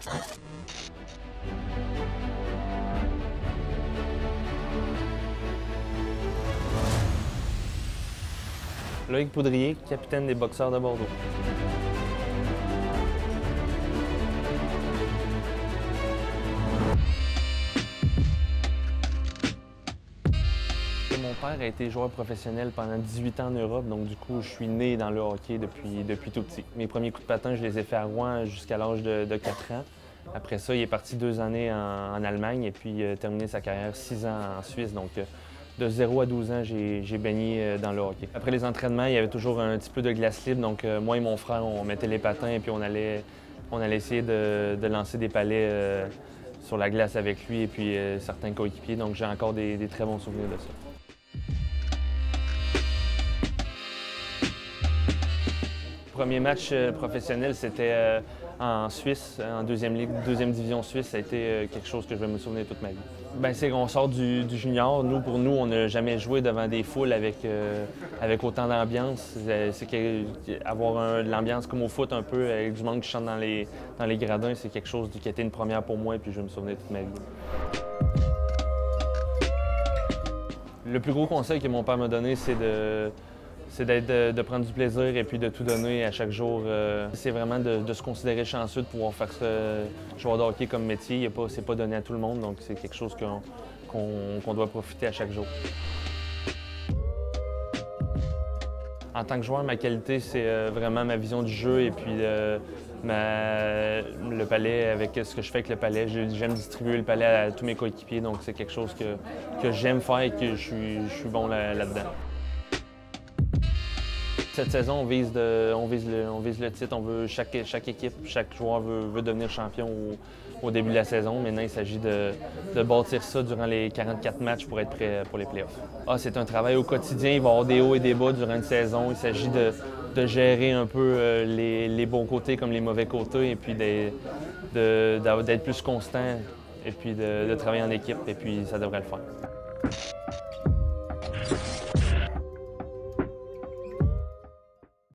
Loïc Poudrier, capitaine des Boxeurs de Bordeaux. Mon père a été joueur professionnel pendant 18 ans en Europe, donc du coup, je suis né dans le hockey depuis tout petit. Mes premiers coups de patin, je les ai fait à Rouen jusqu'à l'âge de 4 ans. Après ça, il est parti 2 années en Allemagne et puis terminé sa carrière 6 ans en Suisse. Donc, de 0 à 12 ans, j'ai baigné dans le hockey. Après les entraînements, il y avait toujours un petit peu de glace libre. Donc, moi et mon frère, on mettait les patins et puis on allait essayer de lancer des palets sur la glace avec lui et puis certains coéquipiers. Donc, j'ai encore des très bons souvenirs de ça. Le premier match professionnel, c'était en Suisse, en deuxième division suisse. Ça a été quelque chose que je vais me souvenir toute ma vie. Bien, c'est qu'on sort du junior. Pour nous, on n'a jamais joué devant des foules avec autant d'ambiance. Avoir l'ambiance comme au foot un peu, avec du monde qui chante dans les gradins, c'est quelque chose qui a été une première pour moi et puis je vais me souvenir toute ma vie. Le plus gros conseil que mon père m'a donné, c'est de prendre du plaisir et puis de tout donner à chaque jour. C'est vraiment de se considérer chanceux de pouvoir faire ce joueur de hockey comme métier. C'est pas donné à tout le monde, donc c'est quelque chose qu'on doit profiter à chaque jour. En tant que joueur, ma qualité, c'est vraiment ma vision du jeu et puis le palais, avec ce que je fais avec le palais. J'aime distribuer le palais à tous mes coéquipiers, donc c'est quelque chose que j'aime faire et que je suis bon là-dedans. Cette saison, on vise le titre. Chaque équipe, chaque joueur veut devenir champion au début de la saison. Maintenant, il s'agit de bâtir ça durant les 44 matchs pour être prêt pour les playoffs. C'est un travail au quotidien. Il va y avoir des hauts et des bas durant une saison. Il s'agit de gérer un peu les bons côtés comme les mauvais côtés et puis d'être plus constant et puis de travailler en équipe. Et puis, ça devrait le faire.